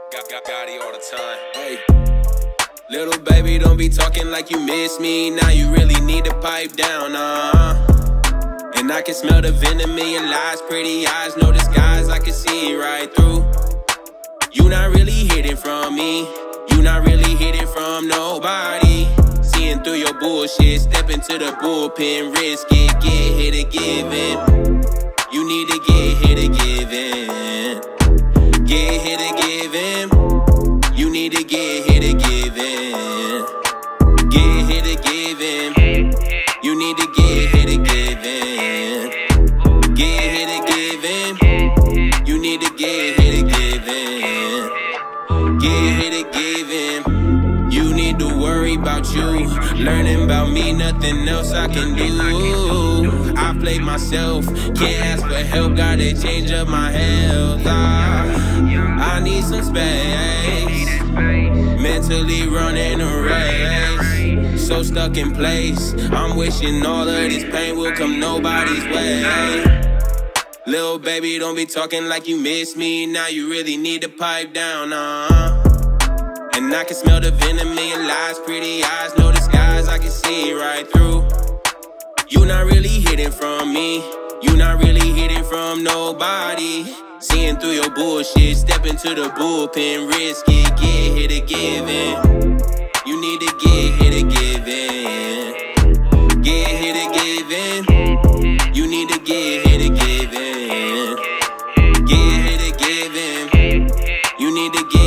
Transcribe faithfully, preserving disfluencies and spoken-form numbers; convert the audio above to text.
Got, got, Gotti all the time. Hey, little baby, don't be talking like you miss me. Now you really need to pipe down, uh. And I can smell the venom in your lies. Pretty eyes, no disguise, I can see right through. You not really hidden from me. You not really hidden from nobody. Seeing through your bullshit, step into the bullpen, risk it, get hit or give in. You need to get hit or give in. Get hit or give in. You need to get hit or give in. Get hit or give in. You need to get hit or give in. Get hit or give in. You need to get hit or give in. Get hit or give in. You need to worry about you. Learning about me, nothing else I can do. I played myself, can't ask for help, gotta change up my health. I, I need some space, mentally running a race. So stuck in place, I'm wishing all of this pain will come nobody's way. Little baby, don't be talking like you miss me. Now you really need to pipe down, uh. And I can smell the venom in your lies. Pretty eyes, no disguise, I can see right through. You not really hidden from me. You not really hidden from nobody. Seeing through your bullshit, step into the bullpen, risk it, get hit or give in. You need to get hit or give in. Get hit or give in. You need to get hit or give in. Get hit or give in. You need to get